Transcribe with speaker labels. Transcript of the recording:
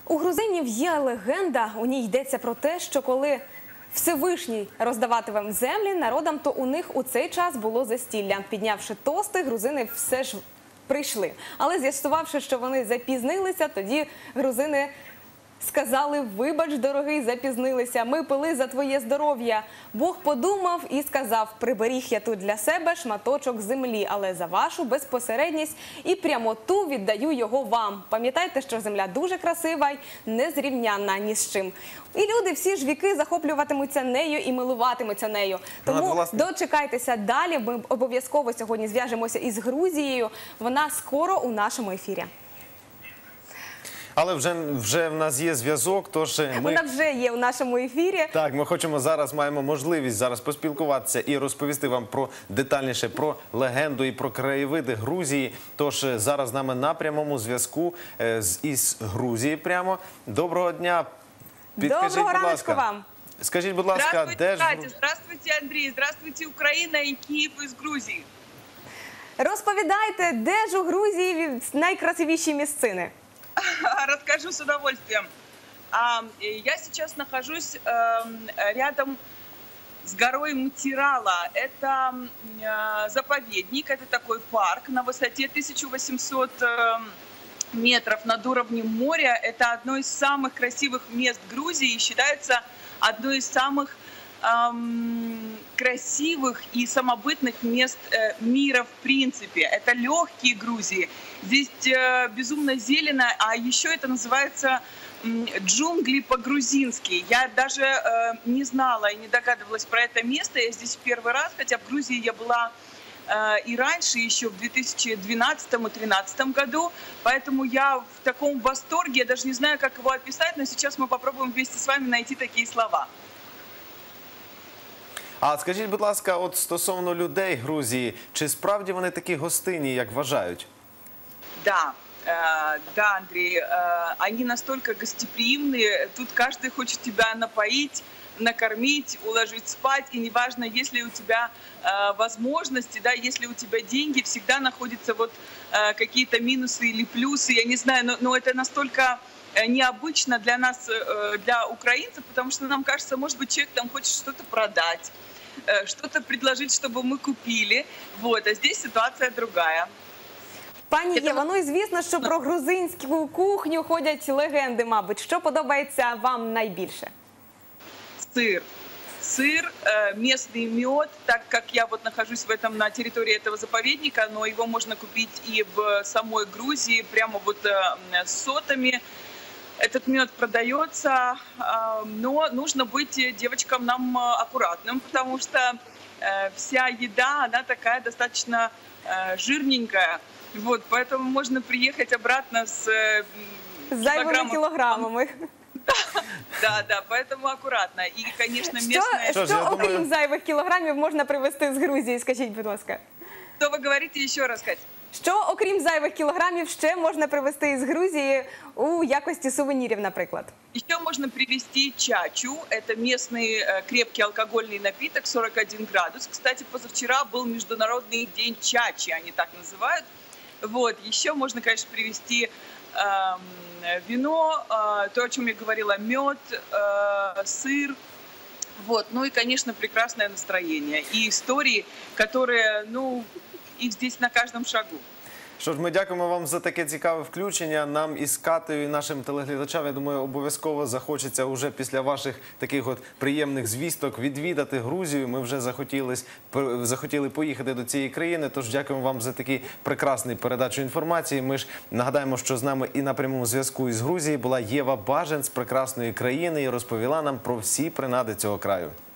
Speaker 1: У грузинів є легенда, у ній йдеться про те, що коли Всевишній роздаватиме землі народам, то у них у цей час було застілля. Піднявши тости, грузини все ж прийшли. Але з'ясувавши, що вони запізнилися, тоді грузини сказали: «Вибач, дорогий, запізнилися, ми пили за твоє здоров'я». Бог подумав і сказав: «Приберіг я тут для себе шматочок землі, але за вашу безпосередність і прямоту віддаю його вам». Пам'ятайте, що земля дуже красива й незрівнянна ні з чим. І люди всі ж віки захоплюватимуться нею і милуватимуться нею. Тому дочекайтеся далі, ми обов'язково сьогодні зв'яжемося із Грузією. Вона скоро у нашому ефірі.
Speaker 2: Але вже в нас є зв'язок, тож ми...
Speaker 1: Вона вже є у нашому ефірі.
Speaker 2: Так, ми хочемо зараз, маємо можливість зараз поспілкуватися і розповісти вам детальніше про легенду і про краєвиди Грузії. Тож зараз з нами на прямому зв'язку із Грузії прямо. Доброго дня.
Speaker 1: Доброго ранку вам.
Speaker 2: Скажіть, будь ласка, де ж...
Speaker 3: Здравствуйте, Андрій, здравствуйте, Україна і Київ із Грузії.
Speaker 1: Розповідайте, де ж у Грузії найкрасивіші місцини?
Speaker 3: Расскажу с удовольствием. Я сейчас нахожусь рядом с горой Мтирала. Это заповедник, это такой парк на высоте 1800 метров над уровнем моря. Это одно из самых красивых мест Грузии и считается одной из самых красивых и самобытных мест мира в принципе. Это легкие Грузии. Здесь безумно зелено, а еще это называется джунгли по-грузински. Я даже не знала и не догадывалась про это место. Я здесь в первый раз, хотя в Грузии я была и раньше, еще в 2012-2013 году. Поэтому я в таком восторге, я даже не знаю, как его описать, но сейчас мы попробуем вместе с вами найти такие слова.
Speaker 2: А скажіть, будь ласка, от стосовно людей Грузії, чи справді вони такі гостинні, як вважають?
Speaker 3: Да, Андрей, они настолько гостеприимные, тут каждый хочет тебя напоить, накормить, уложить спать, и неважно, есть ли у тебя возможности, да, если у тебя деньги, всегда находятся вот какие-то минусы или плюсы, я не знаю, но это настолько необычно для нас, для украинцев, потому что нам кажется, может быть, человек там хочет что-то продать, что-то предложить, чтобы мы купили, вот, а здесь ситуация другая.
Speaker 1: Пані Єва, ну і звісно, що про грузинську кухню ходять легенди, мабуть. Що подобається вам найбільше?
Speaker 3: Сыр. Сыр, местный мед, так как я вот нахожусь на территории этого заповедника, но его можно купить и в самой Грузии, прямо вот с сотами. Этот мед продается, но нужно быть девочкам нам аккуратным, потому что вся еда, она такая достаточно жирненькая. Вот, поэтому можно приехать обратно с
Speaker 1: зайвими кілограмами.
Speaker 3: Да, поэтому аккуратно. И, конечно, местные...
Speaker 1: Що, окрім зайвих кілограмів, можна привезти з Грузії, скажіть, будь ласка?
Speaker 3: Что вы говорите, еще раз, Кать?
Speaker 1: Що, окрім зайвих кілограмів, ще можна привезти із Грузії у якості сувенірів, наприклад?
Speaker 3: Еще можно привезти чачу. Это местный крепкий алкогольный напиток, 41 градус. Кстати, позавчера был Международный день чачи, они так называют. Вот. Еще можно, конечно, привезти вино, то, о чем я говорила, мед, сыр. Вот. Ну и, конечно, прекрасное настроение. И истории, которые, ну, их здесь на каждом шагу.
Speaker 2: Що ж, ми дякуємо вам за таке цікаве включення. Нам із Катею і нашим телеглядачам, я думаю, обов'язково захочеться уже після ваших таких от приємних звісток відвідати Грузію. Ми вже захотіли поїхати до цієї країни, тож дякуємо вам за такий прекрасний передачу інформації. Ми ж нагадаємо, що з нами і на прямому зв'язку із Грузії була Єва Бажен з прекрасної країни і розповіла нам про всі принади цього краю.